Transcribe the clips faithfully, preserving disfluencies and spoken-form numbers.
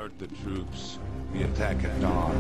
Report the troops. We attack at dawn.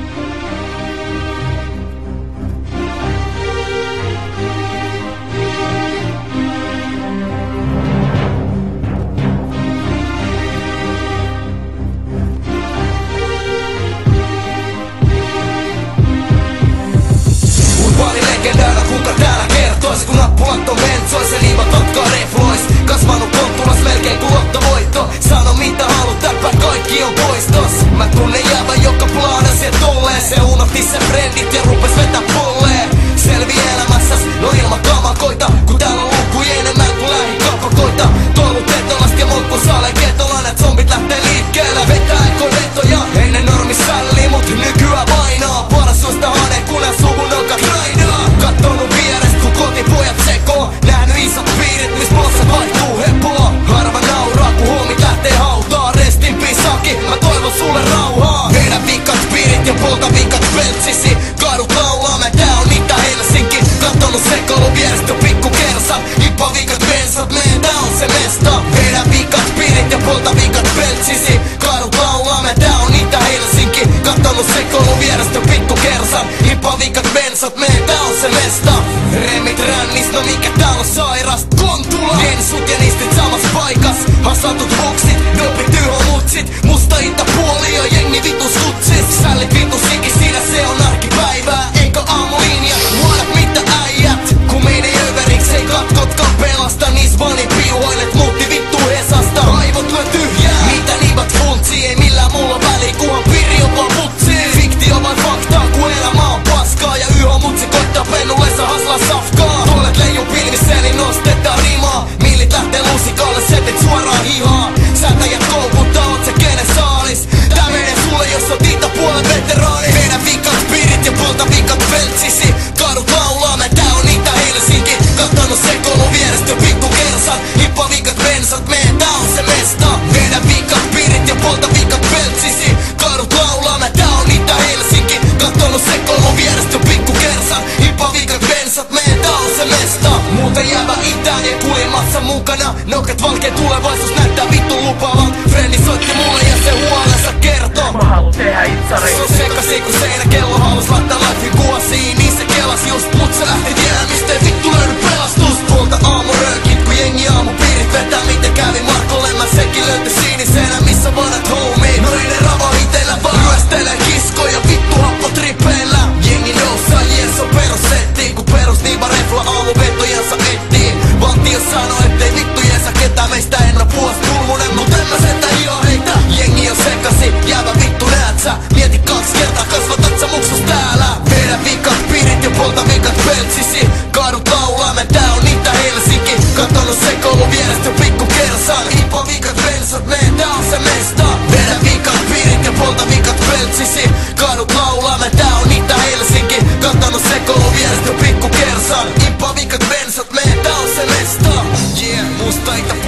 Legendalla, kuka täällä kertois, kun nappulat on mentsois ja liivat otkaa reflois. Kasvanut konttulas melkein kuin lottovoitto. Sano mitä haluat, täppä kaikki on poistos. Mä tunnen jäävän, joka plaanas ja tolleen. Se unohti sen frendit ja rupes vetää polleen. Selvi elämässäs, no ilman kamakoita. Kun täällä on lukkuja enemmän kuin lähikapakoita. Toulut etolast ja molkku saale ketolainen. Zombit lähtee liikkeelle, vetää ekon vetoja. Ennen normis sälli, mut nykyään painaa. Paras suista haneen, kunnes suvun nokat rainaa. Kattonut vierestä kun kotipojat sekoo. Nähnyt isot piirit, mis mossa vaihtuu hepoa. Harva nauraa kun huomit lähtee hautaa. Rest in peace Aki, mä toivon sulle rauhaa. Vedä vikat piirit ja polta vikat peltsisi. Kadut laulaa, mä tää on Itä Helsinki. Kattonut sekoilun vierestä pikku kersan. Hippa vikat bensat, mee tää on se mesta. Vedä vikat piirit ja polta vikat peltsisi. Kadut laulaa, mä tää on Itä Helsinki. Kattonut sekoilun vierestä pikku kersan. Hippa vikat bensat, mee tää on se mesta. Remit rännis, no mikä tää on sairas. Kontula, ensut ja nistit samas paikas. Hasatut buksit, dopit yhomutsit. Musta itä puoli ja jengi vitus kutsis. Sällit vitus ikis, siinä se on arkipäivää. Eikö aamulinja, huolet mitä äijät. Kun menee överiksi, ei katkotkaan pelasta. Niis vani piuhoilet, muutti vittu Hesasta. Aivot lyö tyhjää, mitä niivät funtsii. Ei millään mulla väliä, kuhan piri on vaan putsii. Fiktio vai faktaa, kun elämä on paskaa. Ja yhomutsi koittaa pennullensa haslaa safkaa. Tuolet leijuu pilvissä, eli nostetaan rimaa. Millit lähtee lusikalle, setit suoraan hihaa. Säätäjät koukuttaa, oot se kenen saalis. Tää menee sulle, jos oot itäpuolen veteraani. Vedä vikat piirit ja polta vikat peltsisi. Kadut laulaa, mä tää on Itä Helsinki. Kattanut sekoilun vierestä pikku kersan. Hippa vikat bensat, mee tää on se mesta. Vedä vikat piirit ja polta vikat peltsisi. Kadut laulaa, mä tää on Itä Helsinki. Kattanut sekoilun vierestä pikku kersan. Hippa vikat bensat, mee tää on se mesta. Muuten jäävä itään ja kuljemassa mukana. Nokat valkeen tulevaisuus näyttää vittu lupaavan. Frendi soitti mulle ja se huolensa kertoo. Mä haluun tehdä itsari. Se on sekasi kun seinä kello halus laittaa lifein kuosiin. Niin se kelas just, mut se lähti tiedä mistä ei vittu löydy pelastus. Polta aamuröökit kun jengi aamupiirit vetää miten kävi Markolle. Mä sekin löytyi siniseenä missä vanhat homie. No ei ne rava iteillä vaan ryöstelee kiskoja vittu happotripeillä. Jengi nousaa jees on perussettiin kun perus niiva refla aamuvetojansa etsii. Valtio sanoo ettei vittu jeesa ketään meistä en oo puos pulmunen. Mut en mä setä hio heitä. Jengi on sekasi, jäävä vittu näet sä. Mieti kaks kertaa kasvatat sä muksus täällä. Vedä vikat piirit ja polta vikat peltsisi. Kadut laulaa, mä tää on Itä Helsinki. Kattonut sekoilun vierestä pikku kersan. Hippa vikat bensat, mee tää on se mesta. Vedä vikat piirit ja polta vikat peltsisi. Kadut laulaa, mä tää on Itä Helsinki. Kattonut sekoilun vierestä pikku kersan. Hippa vikat bensat, mee tää on se mesta. Yeah, musta Itä